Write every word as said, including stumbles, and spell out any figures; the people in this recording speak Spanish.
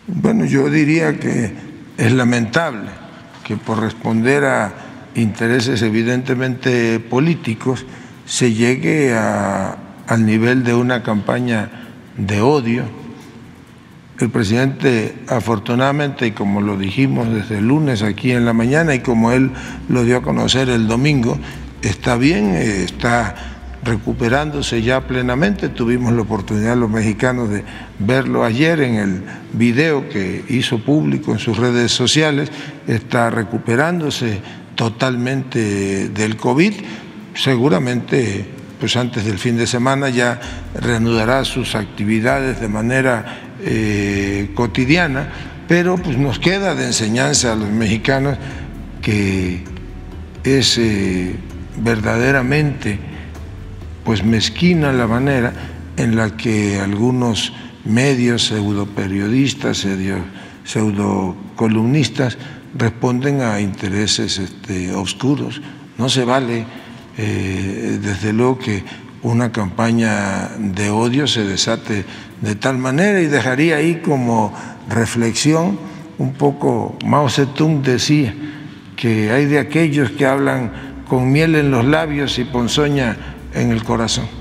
Bueno, yo diría que es lamentable que por responder a intereses evidentemente políticos se llegue a, al nivel de una campaña de odio. El presidente, afortunadamente, y como lo dijimos desde el lunes aquí en la mañana y como él lo dio a conocer el domingo, está bien, está recuperándose ya plenamente. Tuvimos la oportunidad los mexicanos de verlo ayer en el video que hizo público en sus redes sociales. Está recuperándose totalmente del COVID. Seguramente, pues antes del fin de semana ya reanudará sus actividades de manera eh, cotidiana, pero pues nos queda de enseñanza a los mexicanos que es eh, verdaderamente pues mezquina la manera en la que algunos medios pseudoperiodistas, pseudocolumnistas responden a intereses este, oscuros. No se vale, eh, desde luego, que una campaña de odio se desate de tal manera, y dejaría ahí como reflexión un poco, Mao Zedong decía que hay de aquellos que hablan con miel en los labios y ponzoña en el corazón.